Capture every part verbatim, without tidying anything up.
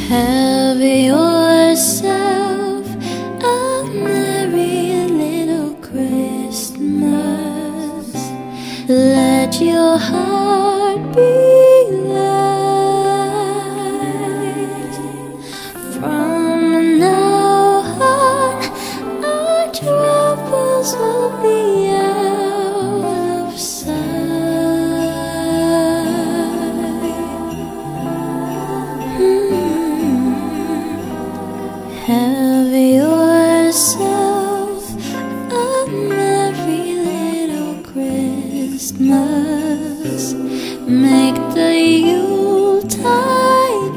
Have yourself a merry little Christmas. Let your heart be light. From now on, our troubles will be out of sight. Mm. Have yourself a merry little Christmas. Make the Yuletide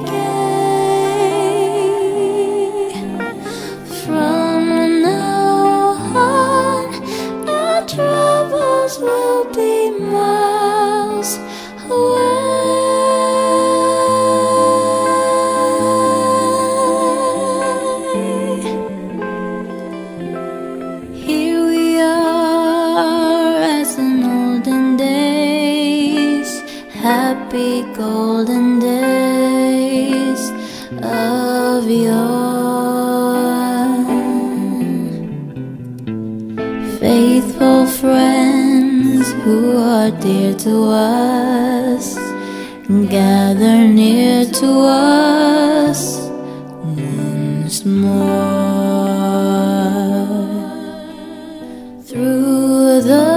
gay. From now on, our troubles will be miles away. Here we are as in olden days, happy golden days of yore. Faithful friends who are dear to us, gather near to us once more. Through the